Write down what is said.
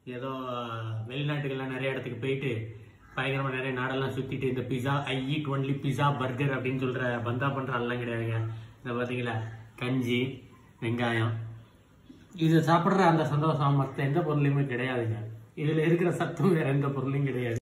ஏதோ வெளிநாட்டுகள்லாம் நிறைய இடத்துக்கு போயிட்டு பயங்கரமாக நிறைய நாடெல்லாம் சுற்றிட்டு இந்த pizza I eat only pizza burger அப்படின்னு சொல்கிற பந்தா பண்ணுற ஆள்லாம் கிடையாதுங்க. இதை பார்த்தீங்களா, கஞ்சி வெங்காயம் இது சாப்பிட்ற அந்த சந்தோஷம் மற்ற எந்த பொருளையுமே கிடையாதுங்க. இதில் இருக்கிற சத்தும் வேறு எந்த பொருளையும் கிடையாது.